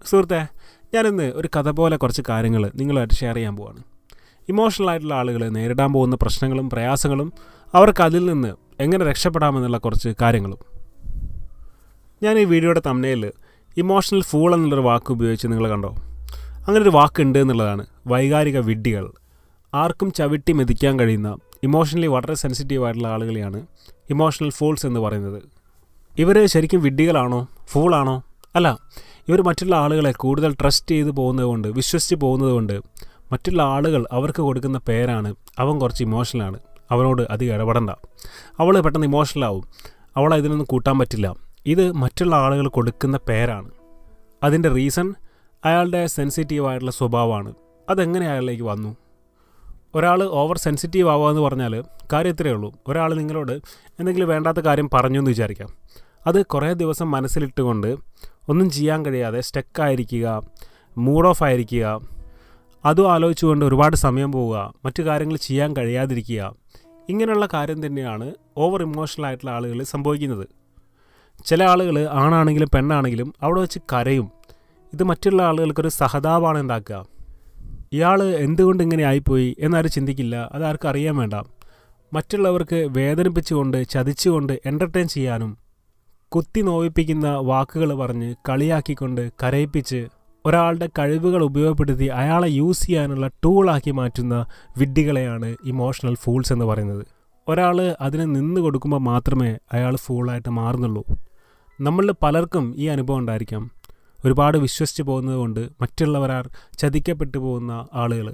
സുഹൃത്തെ, ഞാനിന്ന് ഒരു കഥ പോലെ കുറച്ച് കാര്യങ്ങൾ നിങ്ങളുമായിട്ട് ഷെയർ ചെയ്യാൻ പോവാണ്. ഇമോഷണൽ ആയിട്ടുള്ള ആളുകൾ നേരിടാൻ പോകുന്ന പ്രശ്നങ്ങളും പ്രയാസങ്ങളും അവർക്ക് അതിൽ നിന്ന് എങ്ങനെ രക്ഷപ്പെടാമെന്നുള്ള കുറച്ച് കാര്യങ്ങളും. ഞാൻ ഈ വീഡിയോയുടെ തംബ്നെയിലിൽ ഇമോഷണൽ ഫൂൾ എന്നുള്ളൊരു വാക്ക് ഉപയോഗിച്ച് നിങ്ങൾ കണ്ടോ? അങ്ങനൊരു വാക്കുണ്ട് എന്നുള്ളതാണ്. വൈകാരിക വിഡ്ഢികൾ. ആർക്കും ചവിട്ടി മെതിക്കാൻ കഴിയുന്ന ഇമോഷണലി വളരെ സെൻസിറ്റീവായിട്ടുള്ള ആളുകളെയാണ് ഇമോഷണൽ ഫൂൾസ് എന്ന് പറയുന്നത്. ഇവർ ശരിക്കും വിഡ്ഢികളാണോ, ഫൂളാണോ? അല്ല, ഇവർ മറ്റുള്ള ആളുകളെ കൂടുതൽ ട്രസ്റ്റ് ചെയ്ത് പോകുന്നതുകൊണ്ട്, വിശ്വസിച്ച് പോകുന്നതുകൊണ്ട് മറ്റുള്ള ആളുകൾ അവർക്ക് കൊടുക്കുന്ന പേരാണ് അവൻ കുറച്ച് ഇമോഷണലാണ്, അവനോട് അധികം ഇടപെടണ്ട, അവൾ പെട്ടെന്ന് ഇമോഷണലാവും, അവളെ ഇതിനൊന്നും കൂട്ടാൻ പറ്റില്ല. ഇത് മറ്റുള്ള ആളുകൾ കൊടുക്കുന്ന പേരാണ്. അതിൻ്റെ റീസൺ അയാളുടെ സെൻസിറ്റീവായിട്ടുള്ള സ്വഭാവമാണ്. അതെങ്ങനെ അയാളിലേക്ക് വന്നു? ഒരാൾ ഓവർ സെൻസിറ്റീവ് ആവുക എന്ന് പറഞ്ഞാൽ കാര്യം ഇത്രയേ ഉള്ളൂ. ഒരാൾ നിങ്ങളോട് എന്തെങ്കിലും വേണ്ടാത്ത കാര്യം പറഞ്ഞു എന്ന് വിചാരിക്കാം. അത് കുറേ ദിവസം മനസ്സിലിട്ടുകൊണ്ട് ഒന്നും ചെയ്യാൻ കഴിയാതെ സ്റ്റക്കായിരിക്കുക, മൂഡ് ഓഫ് ആയിരിക്കുക, അതും ആലോചിച്ചുകൊണ്ട് ഒരുപാട് സമയം പോവുക, മറ്റു കാര്യങ്ങൾ ചെയ്യാൻ കഴിയാതിരിക്കുക, ഇങ്ങനെയുള്ള കാര്യം തന്നെയാണ് ഓവർ ഇമോഷണൽ ആയിട്ടുള്ള ആളുകളിൽ സംഭവിക്കുന്നത്. ചില ആളുകൾ ആണാണെങ്കിലും പെണ്ണാണെങ്കിലും അവിടെ വെച്ച് കരയും. ഇത് മറ്റുള്ള ആളുകൾക്കൊരു സഹതാപമാണ് ഉണ്ടാക്കുക. ഇയാൾ എന്തുകൊണ്ട് ഇങ്ങനെ ആയിപ്പോയി എന്നാരും ചിന്തിക്കില്ല, അതാർക്കും അറിയാൻ വേണ്ട. മറ്റുള്ളവർക്ക് വേദനിപ്പിച്ചുകൊണ്ട്, ചതിച്ചുകൊണ്ട് എൻ്റർടൈൻ ചെയ്യാനും, കുത്തി നോവിപ്പിക്കുന്ന വാക്കുകൾ പറഞ്ഞ് കളിയാക്കിക്കൊണ്ട് കരയിപ്പിച്ച് ഒരാളുടെ കഴിവുകൾ ഉപയോഗപ്പെടുത്തി അയാളെ യൂസ് ചെയ്യാനുള്ള ടൂളാക്കി മാറ്റുന്ന വിഡ്ഢികളെയാണ് ഇമോഷണൽ ഫൂൾസ് എന്ന് പറയുന്നത്. ഒരാൾ അതിന് നിന്ന് കൊടുക്കുമ്പോൾ മാത്രമേ അയാൾ ഫൂളായിട്ട് മാറുന്നുള്ളൂ. നമ്മളിൽ പലർക്കും ഈ അനുഭവം ഉണ്ടായിരിക്കാം. ഒരുപാട് വിശ്വസിച്ച് പോകുന്നത് കൊണ്ട് മറ്റുള്ളവരാൽ ചതിക്കപ്പെട്ടു പോകുന്ന ആളുകൾ.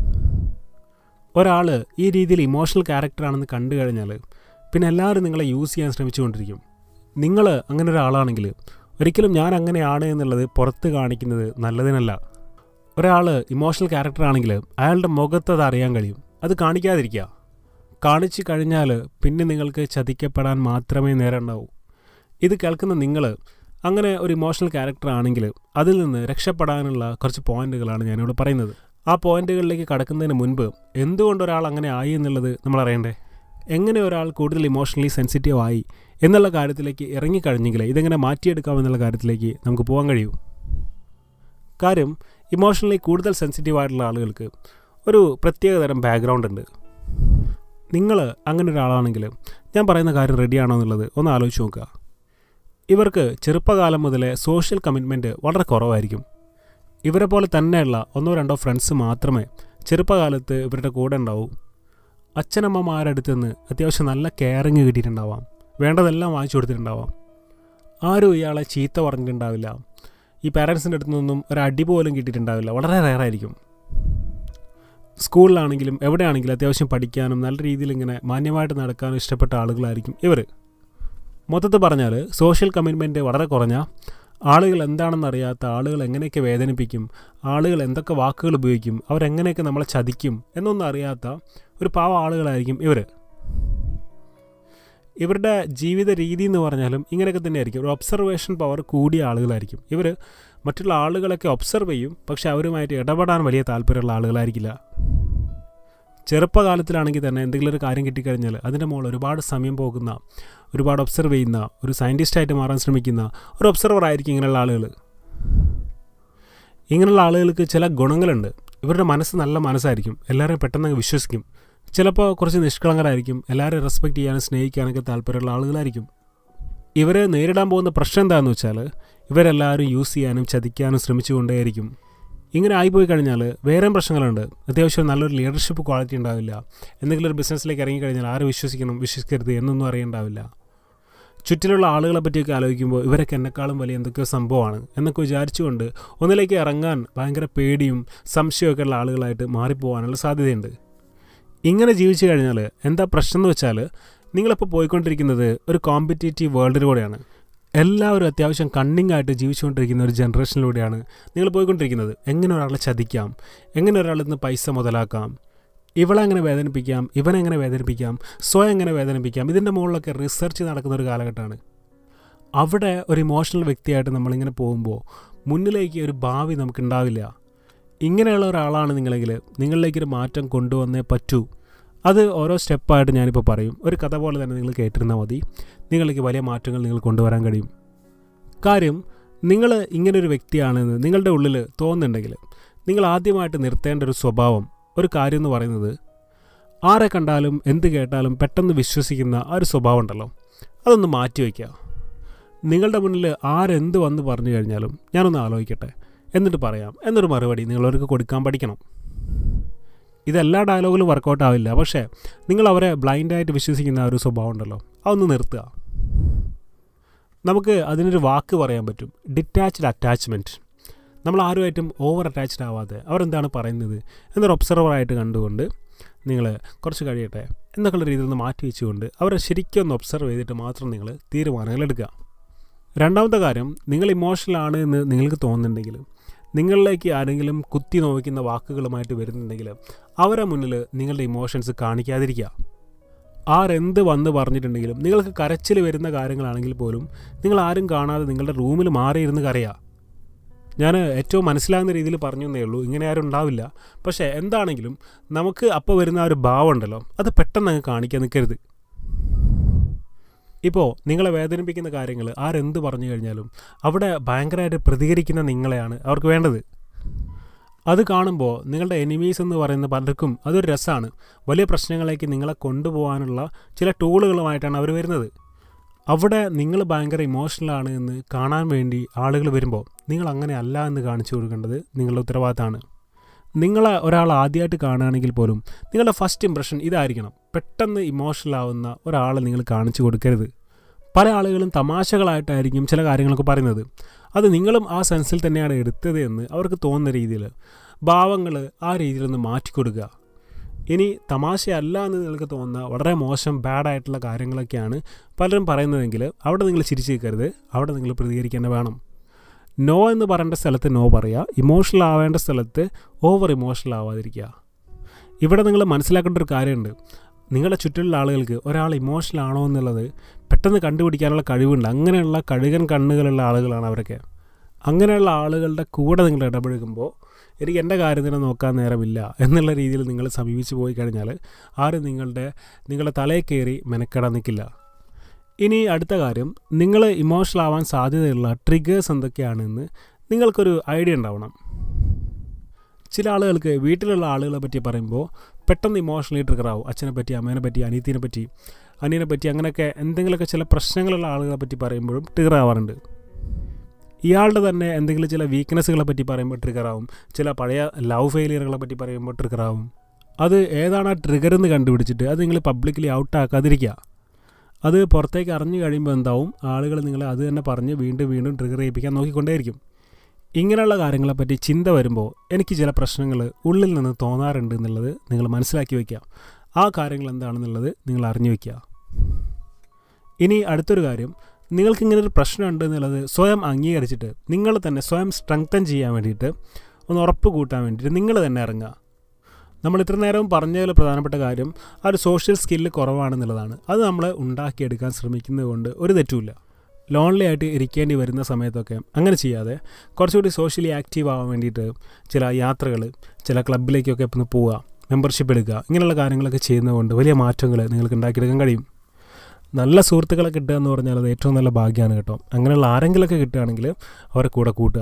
ഒരാൾ ഈ രീതിയിൽ ഇമോഷണൽ ക്യാരക്ടറാണെന്ന് കണ്ടു കഴിഞ്ഞാൽ പിന്നെ എല്ലാവരും നിങ്ങളെ യൂസ് ചെയ്യാൻ ശ്രമിച്ചുകൊണ്ടിരിക്കും. നിങ്ങൾ അങ്ങനെ ഒരാളാണെങ്കിൽ ഒരിക്കലും ഞാൻ അങ്ങനെയാണ് എന്നുള്ളത് പുറത്ത് കാണിക്കുന്നത് നല്ലതിനല്ല. ഒരാൾ ഇമോഷണൽ ക്യാരക്ടറാണെങ്കിൽ അയാളുടെ മുഖത്ത് അത് അറിയാൻ കഴിയും. അത് കാണിക്കാതിരിക്കുക. കാണിച്ചു കഴിഞ്ഞാൽ പിന്നെ നിങ്ങൾക്ക് ചതിക്കപ്പെടാൻ മാത്രമേ നേരം ഉണ്ടാവൂ. ഇത് കേൾക്കുന്ന നിങ്ങൾ അങ്ങനെ ഒരു ഇമോഷണൽ ക്യാരക്ടർ ആണെങ്കിൽ അതിൽ നിന്ന് രക്ഷപ്പെടാനുള്ള കുറച്ച് പോയിന്റുകളാണ് ഞാനിവിടെ പറയുന്നത്. ആ പോയിന്റുകളിലേക്ക് കടക്കുന്നതിന് മുൻപ് എന്തുകൊണ്ട് ഒരാൾ അങ്ങനെ ആയി എന്നുള്ളത് നമ്മൾ അറിയണ്ടേ? എങ്ങനെ ഒരാൾ കൂടുതൽ ഇമോഷണലി സെൻസിറ്റീവ് ആയി എന്നുള്ള കാര്യത്തിലേക്ക് ഇറങ്ങിക്കഴിഞ്ഞെങ്കിൽ ഇതെങ്ങനെ മാറ്റിയെടുക്കാമെന്നുള്ള കാര്യത്തിലേക്ക് നമുക്ക് പോകാൻ കഴിയൂ. കാര്യം, ഇമോഷണലി കൂടുതൽ സെൻസിറ്റീവ് ആയിട്ടുള്ള ആളുകൾക്ക് ഒരു പ്രത്യേകതരം ബാക്ക്ഗ്രൗണ്ട് ഉണ്ട്. നിങ്ങൾ അങ്ങനെ ഒരാളാണെങ്കിൽ ഞാൻ പറയുന്ന കാര്യം റെഡിയാണോ എന്നുള്ളത് ഒന്ന് ആലോചിച്ച് നോക്കുക. ഇവർക്ക് ചെറുപ്പകാലം മുതലേ സോഷ്യൽ കമ്മിറ്റ്മെൻറ്റ് വളരെ കുറവായിരിക്കും. ഇവരെ പോലെ തന്നെയുള്ള 1-2 ഫ്രണ്ട്സ് മാത്രമേ ചെറുപ്പകാലത്ത് ഇവരുടെ കൂടെ ഉണ്ടാവൂ. അച്ഛനമ്മമാരടുത്ത് നിന്ന് അത്യാവശ്യം നല്ല കെയറിങ് കിട്ടിയിട്ടുണ്ടാവാം, വേണ്ടതെല്ലാം വാങ്ങിച്ചു കൊടുത്തിട്ടുണ്ടാവാം. ആരും ഇയാളെ ചീത്ത പറഞ്ഞിട്ടുണ്ടാവില്ല. ഈ പാരൻസിൻ്റെ അടുത്തു നിന്നും ഒരു അടി പോലും കിട്ടിയിട്ടുണ്ടാവില്ല. വളരെ റെയറായിരിക്കും. സ്കൂളിലാണെങ്കിലും എവിടെയാണെങ്കിലും അത്യാവശ്യം പഠിക്കാനും നല്ല രീതിയിൽ ഇങ്ങനെ മാന്യമായിട്ട് നടക്കാനും ഇഷ്ടപ്പെട്ട ആളുകളായിരിക്കും ഇവർ. മൊത്തത്തിൽ പറഞ്ഞാൽ സോഷ്യൽ കമ്മിറ്റ്മെൻറ്റ് വളരെ കുറഞ്ഞ, ആളുകൾ എന്താണെന്നറിയാത്ത, ആളുകൾ എങ്ങനെയൊക്കെ വേദനിപ്പിക്കും, ആളുകൾ എന്തൊക്കെ വാക്കുകൾ ഉപയോഗിക്കും, അവരെങ്ങനെയൊക്കെ നമ്മളെ ചതിക്കും എന്നൊന്നും അറിയാത്ത ഒരു പാവ ആളുകളായിരിക്കും ഇവർ. ഇവരുടെ ജീവിത രീതി എന്ന് പറഞ്ഞാലും ഇങ്ങനെയൊക്കെ തന്നെയായിരിക്കും. ഒരു ഒബ്സർവേഷൻ പവർ കൂടിയ ആളുകളായിരിക്കും ഇവർ. മറ്റുള്ള ആളുകളൊക്കെ ഒബ്സർവ് ചെയ്യും, പക്ഷെ അവരുമായിട്ട് ഇടപെടാൻ വലിയ താല്പര്യമുള്ള ആളുകളായിരിക്കില്ല. ചെറുപ്പകാലത്തിലാണെങ്കിൽ തന്നെ എന്തെങ്കിലും ഒരു കാര്യം കിട്ടിക്കഴിഞ്ഞാൽ അതിൻ്റെ മുകളിൽ ഒരുപാട് സമയം പോകുന്ന, ഒരുപാട് ഒബ്സർവ് ചെയ്യുന്ന, ഒരു സയൻറ്റിസ്റ്റായിട്ട് മാറാൻ ശ്രമിക്കുന്ന ഒരു ഒബ്സർവർ ആയിരിക്കും ഇങ്ങനെയുള്ള ആളുകൾ. ഇങ്ങനെയുള്ള ആളുകൾക്ക് ചില ഗുണങ്ങളുണ്ട്. ഇവരുടെ മനസ്സ് നല്ല മനസ്സായിരിക്കും, എല്ലാവരെയും പെട്ടെന്ന് വിശ്വസിക്കും. ചിലപ്പോൾ കുറച്ച് നിഷ്കളങ്കരായിരിക്കും, എല്ലാവരെയും റെസ്പെക്റ്റ് ചെയ്യാനും സ്നേഹിക്കാനൊക്കെ താല്പര്യമുള്ള ആളുകളായിരിക്കും. ഇവരെ നേരിടാൻ പോകുന്ന പ്രശ്നം എന്താണെന്ന് വെച്ചാൽ ഇവരെല്ലാവരും യൂസ് ചെയ്യാനും ചതിക്കാനും ശ്രമിച്ചുകൊണ്ടേയിരിക്കും. ഇങ്ങനെ ആയിപ്പോയി കഴിഞ്ഞാൽ വേറെയും പ്രശ്നങ്ങളുണ്ട്. അത്യാവശ്യം നല്ലൊരു ലീഡർഷിപ്പ് ക്വാളിറ്റി ഉണ്ടാവില്ല. എന്തെങ്കിലും ഒരു ബിസിനസ്സിലേക്ക് ഇറങ്ങിക്കഴിഞ്ഞാൽ ആരെ വിശ്വസിക്കണം, വിശ്വസിക്കരുത് എന്നൊന്നും അറിയണ്ടാവില്ല. ചുറ്റിലുള്ള ആളുകളെ പറ്റിയൊക്കെ ആലോചിക്കുമ്പോൾ ഇവരൊക്കെ എന്നെക്കാളും വലിയ എന്തൊക്കെയോ സംഭവമാണ് എന്നൊക്കെ വിചാരിച്ചുകൊണ്ട് ഒന്നിലേക്ക് ഇറങ്ങാൻ ഭയങ്കര പേടിയും സംശയമൊക്കെ ഉള്ള ആളുകളായിട്ട് മാറിപ്പോകാനുള്ള സാധ്യതയുണ്ട്. ഇങ്ങനെ ജീവിച്ചു കഴിഞ്ഞാൽ എന്താ പ്രശ്നം എന്ന് വെച്ചാൽ നിങ്ങളിപ്പോൾ പോയിക്കൊണ്ടിരിക്കുന്നത് ഒരു കോമ്പറ്റേറ്റീവ് വേൾഡിലൂടെയാണ്. എല്ലാവരും അത്യാവശ്യം കണ്ണിങ് ആയിട്ട് ജീവിച്ചുകൊണ്ടിരിക്കുന്ന ഒരു ജനറേഷനിലൂടെയാണ് നിങ്ങൾ പോയിക്കൊണ്ടിരിക്കുന്നത്. എങ്ങനെ ഒരാളെ ചതിക്കാം, എങ്ങനെ ഒരാളിൽ നിന്ന് പൈസ മുതലാക്കാം, ഇവളെ എങ്ങനെ വേദനിപ്പിക്കാം, ഇവനെങ്ങനെ വേദനിപ്പിക്കാം, സ്വയം എങ്ങനെ വേദനിപ്പിക്കാം, ഇതിൻ്റെ മുകളിലൊക്കെ റിസർച്ച് നടക്കുന്ന ഒരു കാലഘട്ടമാണ്. അവിടെ ഒരു ഇമോഷണൽ വ്യക്തിയായിട്ട് നമ്മളിങ്ങനെ പോകുമ്പോൾ മുന്നിലേക്ക് ഒരു ഭാവി നമുക്കുണ്ടാവില്ല. ഇങ്ങനെയുള്ള ഒരാളാണ് നിങ്ങളെങ്കിൽ നിങ്ങളിലേക്കൊരു മാറ്റം കൊണ്ടുവന്നേ പറ്റൂ. അത് ഓരോ സ്റ്റെപ്പായിട്ട് ഞാനിപ്പോൾ പറയും. ഒരു കഥ പോലെ തന്നെ നിങ്ങൾ കേട്ടിരുന്നാൽ മതി. നിങ്ങൾക്ക് വലിയ മാറ്റങ്ങൾ നിങ്ങൾ കൊണ്ടുവരാൻ കഴിയും. കാര്യം, നിങ്ങൾ ഇങ്ങനൊരു വ്യക്തിയാണെന്ന് നിങ്ങളുടെ ഉള്ളിൽ തോന്നുന്നുണ്ടെങ്കിൽ നിങ്ങൾ ആദ്യമായിട്ട് നിർത്തേണ്ട ഒരു സ്വഭാവം, ഒരു കാര്യം എന്ന് പറയുന്നത്, ആരെ കണ്ടാലും എന്ത് കേട്ടാലും പെട്ടെന്ന് വിശ്വസിക്കുന്ന ആ ഒരു സ്വഭാവം ഉണ്ടല്ലോ, അതൊന്ന് മാറ്റിവെക്കുക. നിങ്ങളുടെ മുന്നിൽ ആരെന്ത് വന്ന് പറഞ്ഞു കഴിഞ്ഞാലും ഞാനൊന്ന് ആലോചിക്കട്ടെ എന്നിട്ട് പറയാം എന്നൊരു മറുപടി നിങ്ങളവർക്ക് കൊടുക്കാൻ പഠിക്കണം. ഇതെല്ലാ ഡയലോഗിലും വർക്കൗട്ട് ആവില്ല, പക്ഷേ നിങ്ങൾ അവരെ ബ്ലൈൻഡായിട്ട് വിശ്വസിക്കുന്ന ആ ഒരു സ്വഭാവം ഉണ്ടല്ലോ, അതൊന്ന് നിർത്തുക. നമുക്ക് അതിനൊരു വാക്ക് പറയാൻ പറ്റും, ഡിറ്റാച്ച്ഡ് അറ്റാച്ച്മെൻറ്റ്. നമ്മൾ ആരുമായിട്ടും ഓവർ അറ്റാച്ച്ഡ് ആവാതെ അവരെന്താണ് പറയുന്നത് എന്നൊരു ഒബ്സർവറായിട്ട് കണ്ടുകൊണ്ട് നിങ്ങൾ കുറച്ച് കഴിയട്ടെ എന്നൊക്കെയുള്ള രീതിയിൽ നിന്ന് മാറ്റി വെച്ചുകൊണ്ട് അവരെ ശരിക്കും ഒന്ന് ഒബ്സർവ് ചെയ്തിട്ട് മാത്രം നിങ്ങൾ തീരുമാനങ്ങൾ എടുക്കുക. രണ്ടാമത്തെ കാര്യം, നിങ്ങൾ ഇമോഷണലാണ് എന്ന് നിങ്ങൾക്ക് തോന്നുന്നുണ്ടെങ്കിൽ, നിങ്ങളിലേക്ക് ആരെങ്കിലും കുത്തി നോവിക്കുന്ന വാക്കുകളുമായിട്ട് വരുന്നുണ്ടെങ്കിൽ അവരെ മുന്നിൽ നിങ്ങളുടെ ഇമോഷൻസ് കാണിക്കാതിരിക്കുക. ആരെന്ത് വന്ന് പറഞ്ഞിട്ടുണ്ടെങ്കിലും നിങ്ങൾക്ക് കരച്ചിൽ വരുന്ന കാര്യങ്ങളാണെങ്കിൽ പോലും നിങ്ങൾ ആരും കാണാതെ നിങ്ങളുടെ റൂമിൽ മാറിയിരുന്ന് കരയുക. ഞാൻ ഏറ്റവും മനസ്സിലാകുന്ന രീതിയിൽ പറഞ്ഞു എന്നേ ഉള്ളൂ, ഇങ്ങനെ ആരും ഉണ്ടാവില്ല. പക്ഷേ എന്താണെങ്കിലും നമുക്ക് അപ്പോൾ വരുന്ന ആ ഒരു ഭാവം ഉണ്ടല്ലോ, അത് പെട്ടെന്ന് അങ്ങ് കാണിക്കാൻ നിൽക്കരുത്. ഇപ്പോൾ നിങ്ങളെ വേദനിപ്പിക്കുന്ന കാര്യങ്ങൾ ആരെന്ത് പറഞ്ഞു കഴിഞ്ഞാലും അവിടെ ഭയങ്കരമായിട്ട് പ്രതികരിക്കുന്ന നിങ്ങളെയാണ് അവർക്ക് വേണ്ടത്. അത് കാണുമ്പോൾ നിങ്ങളുടെ എനിമീസ് എന്ന് പറയുന്ന പലർക്കും അതൊരു രസമാണ്. വലിയ പ്രശ്നങ്ങളിലേക്ക് നിങ്ങളെ കൊണ്ടുപോകാനുള്ള ചില ടൂളുകളുമായിട്ടാണ് അവർ വരുന്നത്. അവിടെ നിങ്ങൾ ഭയങ്കര ഇമോഷണലാണ് എന്ന് കാണാൻ വേണ്ടി ആളുകൾ വരുമ്പോൾ നിങ്ങൾ അങ്ങനെ അല്ല എന്ന് കാണിച്ചു കൊടുക്കേണ്ടത് നിങ്ങളുടെ ഉത്തരവാദിത്തമാണ്. നിങ്ങളെ ഒരാൾ ആദ്യമായിട്ട് കാണുകയാണെങ്കിൽ പോലും നിങ്ങളുടെ ഫസ്റ്റ് ഇംപ്രഷൻ ഇതായിരിക്കണം. പെട്ടെന്ന് ഇമോഷണലാവുന്ന ഒരാളെ നിങ്ങൾ കാണിച്ചു കൊടുക്കരുത്. പല ആളുകളും തമാശകളായിട്ടായിരിക്കും ചില കാര്യങ്ങളൊക്കെ പറയുന്നത്. അത് നിങ്ങളും ആ സെൻസിൽ തന്നെയാണ് എടുത്തത് എന്ന് അവർക്ക് തോന്നുന്ന രീതിയിൽ ഭാവങ്ങൾ ആ രീതിയിലൊന്ന് മാറ്റിക്കൊടുക്കുക. ഇനി തമാശയല്ല എന്ന് നിങ്ങൾക്ക് തോന്നുന്ന വളരെ മോശം ബാഡായിട്ടുള്ള കാര്യങ്ങളൊക്കെയാണ് പലരും പറയുന്നതെങ്കിൽ അവിടെ നിങ്ങൾ ചിരിച്ചു നിൽക്കരുത്, അവിടെ നിങ്ങൾ പ്രതികരിക്കേണ്ട വേണം. നോ എന്ന് പറയേണ്ട സ്ഥലത്ത് നോ പറയുക, ഇമോഷണൽ ആവേണ്ട സ്ഥലത്ത് ഓവർ ഇമോഷണൽ ആവാതിരിക്കുക. ഇവിടെ നിങ്ങൾ മനസ്സിലാക്കേണ്ട ഒരു കാര്യമുണ്ട്, നിങ്ങളുടെ ചുറ്റിലുള്ള ആളുകൾക്ക് ഒരാൾ ഇമോഷണൽ ആണോ എന്നുള്ളത് പെട്ടെന്ന് കണ്ടുപിടിക്കാനുള്ള കഴിവുണ്ട്. അങ്ങനെയുള്ള കഴുകൻ കണ്ണുകളുള്ള ആളുകളാണ് അവരൊക്കെ. അങ്ങനെയുള്ള ആളുകളുടെ കൂടെ നിങ്ങൾ ഇടപഴകുമ്പോൾ എനിക്ക് എൻ്റെ കാര്യത്തിനെ നോക്കാൻ നേരമില്ല എന്നുള്ള രീതിയിൽ നിങ്ങൾ സമീപിച്ച് പോയി കഴിഞ്ഞാൽ ആരും നിങ്ങളുടെ തലയിൽ കയറി മെനക്കെടാൻ നിൽക്കില്ല. ഇനി അടുത്ത കാര്യം, നിങ്ങൾ ഇമോഷണൽ ആവാൻ സാധ്യതയുള്ള ട്രിഗേഴ്സ് എന്തൊക്കെയാണെന്ന് നിങ്ങൾക്കൊരു ഐഡിയ ഉണ്ടാവണം. ചില ആളുകൾക്ക് വീട്ടിലുള്ള ആളുകളെ പറ്റി പറയുമ്പോൾ പെട്ടെന്ന് ഇമോഷണലി ട്രിഗറാവും. അച്ഛനെ പറ്റി, അമ്മേനെ പറ്റി, അനിയനെ പറ്റി അങ്ങനെയൊക്കെ എന്തെങ്കിലുമൊക്കെ ചില പ്രശ്നങ്ങളുള്ള ആളുകളെ പറ്റി പറയുമ്പോഴും ട്രിഗർ ആവാറുണ്ട്. ഇയാളുടെ തന്നെ എന്തെങ്കിലും ചില വീക്ക്നെസ്സുകളെ പറ്റി പറയുമ്പോൾ ട്രിഗറാവും. ചില പഴയ ലവ് ഫെയിലിയറുകളെ പറ്റി പറയുമ്പോൾ ട്രിഗറാവും. അത് ഏതാണ് ആ ട്രിഗർ എന്ന് കണ്ടുപിടിച്ചിട്ട് അത് നിങ്ങൾ പബ്ലിക്കലി ഔട്ടാക്കാതിരിക്കുക. അത് പുറത്തേക്ക് അറിഞ്ഞു കഴിയുമ്പോൾ എന്താവും, ആളുകൾ നിങ്ങളെ അത് തന്നെ പറഞ്ഞ് വീണ്ടും വീണ്ടും ട്രിഗർ ചെയ്യിപ്പിക്കാൻ നോക്കിക്കൊണ്ടേയിരിക്കും. ഇങ്ങനെയുള്ള കാര്യങ്ങളെപ്പറ്റി ചിന്ത വരുമ്പോൾ എനിക്ക് ചില പ്രശ്നങ്ങൾ ഉള്ളിൽ നിന്ന് തോന്നാറുണ്ട് എന്നുള്ളത് നിങ്ങൾ മനസ്സിലാക്കി വയ്ക്കുക. ആ കാര്യങ്ങൾ എന്താണെന്നുള്ളത് നിങ്ങൾ അറിഞ്ഞു വയ്ക്കുക. ഇനി അടുത്തൊരു കാര്യം, നിങ്ങൾക്കിങ്ങനൊരു പ്രശ്നമുണ്ട് എന്നുള്ളത് സ്വയം അംഗീകരിച്ചിട്ട് നിങ്ങൾ തന്നെ സ്വയം സ്ട്രെങ്തൻ ചെയ്യാൻ വേണ്ടിയിട്ട് ഒന്ന് ഉറപ്പ് കൂട്ടാൻ വേണ്ടിയിട്ട് നിങ്ങൾ തന്നെ ഇറങ്ങുക. നമ്മൾ ഇത്ര നേരവും പറഞ്ഞതിൽ പ്രധാനപ്പെട്ട കാര്യം ആ ഒരു സോഷ്യൽ സ്കില്ല് കുറവാണെന്നുള്ളതാണ്. അത് നമ്മൾ ഉണ്ടാക്കിയെടുക്കാൻ ശ്രമിക്കുന്നത് കൊണ്ട് ഒരു തെറ്റുമില്ല. ലോൺലി ആയിട്ട് ഇരിക്കേണ്ടി വരുന്ന സമയത്തൊക്കെ അങ്ങനെ ചെയ്യാതെ കുറച്ചുകൂടി സോഷ്യലി ആക്റ്റീവ് ആവാൻ വേണ്ടിയിട്ട് ചില യാത്രകൾ, ചില ക്ലബിലേക്കൊക്കെ ഒന്ന് പോവുക, മെമ്പർഷിപ്പ് എടുക്കുക, ഇങ്ങനെയുള്ള കാര്യങ്ങളൊക്കെ ചെയ്യുന്നതുകൊണ്ട് വലിയ മാറ്റങ്ങൾ നിങ്ങൾക്ക് ഉണ്ടാക്കിയെടുക്കാൻ കഴിയും. നല്ല സുഹൃത്തുക്കളെ കിട്ടുക എന്ന് പറഞ്ഞാൽ അത് ഏറ്റവും നല്ല ഭാഗ്യമാണ് കേട്ടോ. അങ്ങനെയുള്ള ആരെങ്കിലുമൊക്കെ കിട്ടുകയാണെങ്കിൽ അവരെ കൂടെ കൂട്ടുക.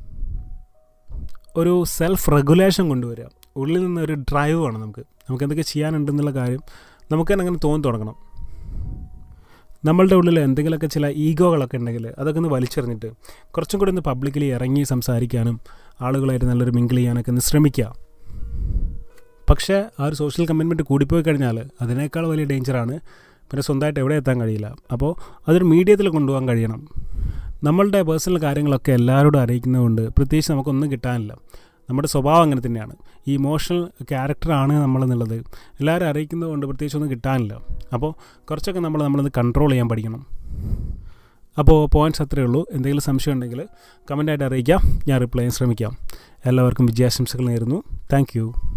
ഒരു സെൽഫ് റെഗുലേഷൻ കൊണ്ടുവരിക. ഉള്ളിൽ നിന്നൊരു ഡ്രൈവ് വേണം. നമുക്ക് എന്തൊക്കെ ചെയ്യാനുണ്ടെന്നുള്ള കാര്യം നമുക്ക് തന്നെ അങ്ങനെ തോന്നി തുടങ്ങണം. നമ്മളുടെ ഉള്ളിൽ എന്തെങ്കിലുമൊക്കെ ചില ഈഗോകളൊക്കെ ഉണ്ടെങ്കിൽ അതൊക്കെ ഒന്ന് വലിച്ചെറിഞ്ഞിട്ട് കുറച്ചും കൂടി ഒന്ന് പബ്ലിക്കലി ഇറങ്ങി സംസാരിക്കാനും ആളുകളായിട്ട് നല്ലൊരു മിങ്കിൾ ചെയ്യാനൊക്കെ ഒന്ന് ശ്രമിക്കുക. പക്ഷേ ആ ഒരു സോഷ്യൽ കമ്മിറ്റ്മെൻറ്റ് കൂടിപ്പോയി കഴിഞ്ഞാൽ അതിനേക്കാൾ വലിയ ഡേഞ്ചറാണ്. പിന്നെ സ്വന്തമായിട്ട് എവിടെ എത്താൻ കഴിയില്ല. അപ്പോൾ അതൊരു മീഡിയത്തിൽ കൊണ്ടുപോകാൻ കഴിയണം. നമ്മളുടെ പേഴ്സണൽ കാര്യങ്ങളൊക്കെ എല്ലാവരോടും അറിയിക്കുന്നതുകൊണ്ട് പ്രത്യേകിച്ച് നമുക്കൊന്നും കിട്ടാനില്ല. നമ്മുടെ സ്വഭാവം അങ്ങനെ തന്നെയാണ്. ഈ ഇമോഷണൽ ക്യാരക്ടറാണ് നമ്മളെന്നുള്ളത് എല്ലാവരും അറിയിക്കുന്നതുകൊണ്ട് പ്രത്യേകിച്ചൊന്നും കിട്ടാനില്ല. അപ്പോൾ കുറച്ചൊക്കെ നമ്മളത് കൺട്രോൾ ചെയ്യാൻ പഠിക്കണം. അപ്പോൾ പോയിൻറ്റ്സ് അത്രയേ ഉള്ളൂ. എന്തെങ്കിലും സംശയം ഉണ്ടെങ്കിൽ കമൻ്റായിട്ട് അറിയിക്കാം, ഞാൻ റിപ്ലൈ ചെയ്യാൻ ശ്രമിക്കാം. എല്ലാവർക്കും വിജയാശംസകൾ നേരുന്നു. Thank U.